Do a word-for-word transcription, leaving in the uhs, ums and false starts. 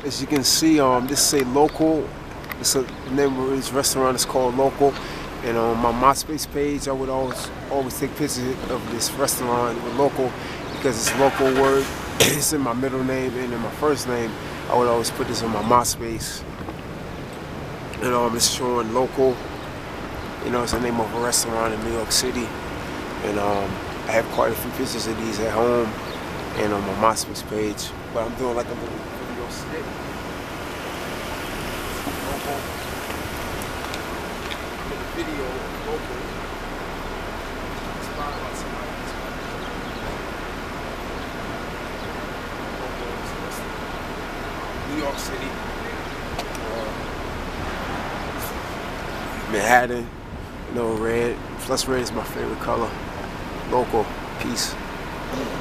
As you can see, um, this is a local. It's a the name of this restaurant is called Local. And on my MySpace page, I would always always take pictures of this restaurant with Local because it's a local word. It's in my middle name and in my first name. I would always put this on my MySpace. And um, it's showing Local. You know, it's the name of a restaurant in New York City. And um, I have quite a few pictures of these at home and on my MySpace page. But I'm doing like a little video skit. Local. The video Local. Inspired by somebody. New York City. Uh, Manhattan. You know, red. Plus red is my favorite color. Local. Peace.